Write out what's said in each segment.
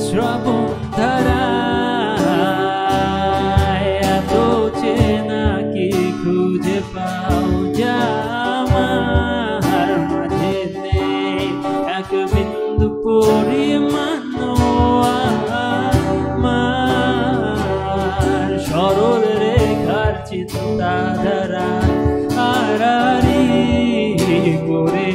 শ্রাবণ ধারায় এত চেনা কি খুঁজে পাও যা আমার মাঝে নেই এক বিন্দু পরিমাণ আমার সরল রেখার চিন্তাধারা আড়াআড়ি করে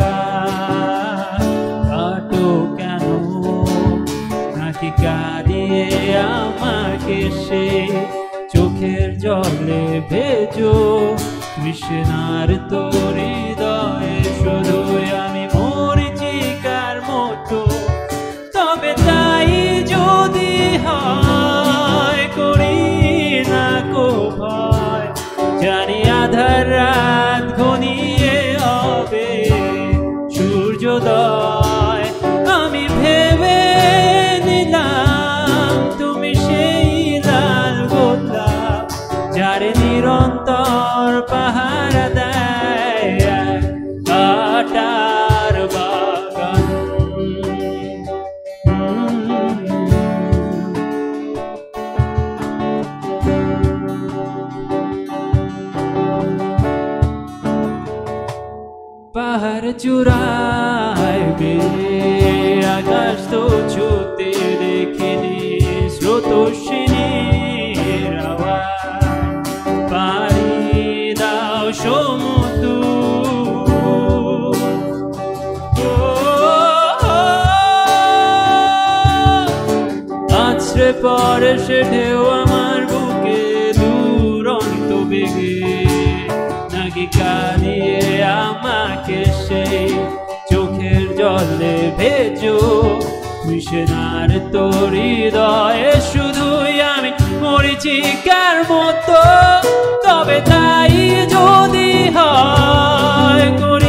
কাটো কেন নাকি কাঁদিয়ে আমাকে সে চোখের জলে ভেজো কৃষ্ণার তোর হৃদয়ে শুধুই আমি মরিচিকার মতো তবে তাই যদি হয় করি না কো ভয় জানি আধার রাত ঘনিয়ে হবে সূর্যোদয় আমি ভেবে নিলাম তুমি সেই লাল গোলাপ যারে নিরন্তর পাহারা দেয় কাটার বাগান পাহাড় চূড়ায় আকাশ তো ছুতে দেখিনি স্রোতস্বিনীর আওয়াজ পাড়ি দাও সমুদ্র আছড়ে পড়ে সে ঢেউ আমার বুকে দুরন্ত বেগে নাকি কাঁদিয়ে আমাকে সেই চোখের জলে ভেজো কৃষ্ণার তোর হৃদয়ে শুধুই আমি মরিচিকার মতো তবে তাই যদি হয় করি